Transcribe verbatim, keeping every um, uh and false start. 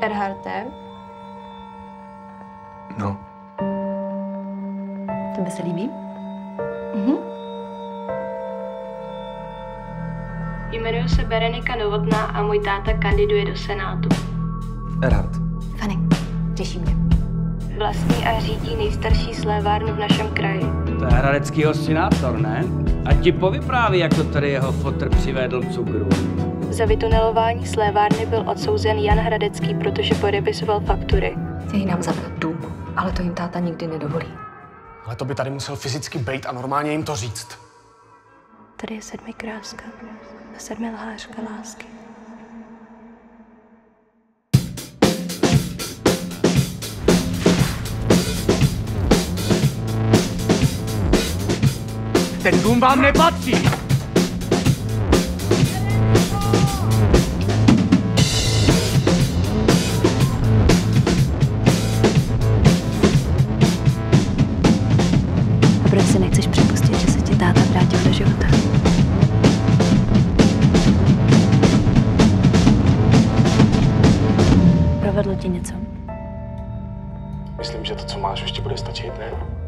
Erharte. No. Tebe se líbí? Mhm. Jmenuji se Berenika Novotná a můj táta kandiduje do Senátu. Erhard. Fany, těší mě. Vlastní a řídí nejstarší slévárnu v našem kraji. To je hradeckýho senátor, ne? A ti povypráví, jak to tady jeho fotr přivedl cukru. Za vytunelování slévárny byl odsouzen Jan Hradecký, protože podepisoval faktury. Chtějí nám zabrat dům, ale to jim táta nikdy nedovolí. Ale to by tady musel fyzicky bejt a normálně jim to říct. Tady je sedmikráska a sedmilhářka lásky. Ten dům vám nepatří! A proč si nechceš připustit, že se ti táta vrátil do života? Provedlo ti něco? Myslím, že to, co máš, ještě bude stačit, ne?